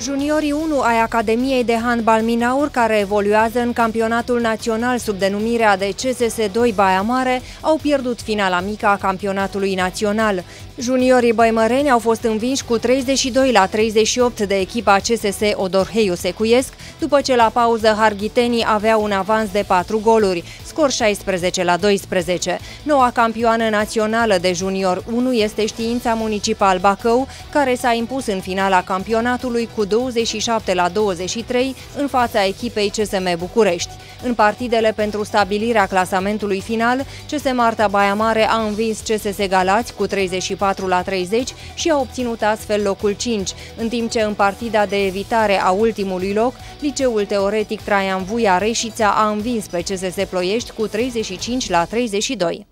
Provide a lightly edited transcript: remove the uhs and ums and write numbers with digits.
Juniorii 1 ai Academiei de Handbal Minaur, care evoluează în campionatul național sub denumirea de CSS2 Baia Mare, au pierdut finala mică a campionatului național. Juniorii băimăreni au fost învinși cu 32-38 de echipa CSS Odorheiu Secuiesc, după ce la pauză harghitenii aveau un avans de 4 goluri, scor 16-12. Noua campioană națională de junior 1 este Știința Municipal Bacău, care s-a impus în finala campionatului cu 27-23 în fața echipei CSM București. În partidele pentru stabilirea clasamentului final, CS Marta Baia Mare a învins CSS Galați cu 34-30 și a obținut astfel locul 5, în timp ce în partida de evitare a ultimului loc, Liceul Teoretic Traian Vuia Reșița a învins pe CSS Ploiești cu 35-32.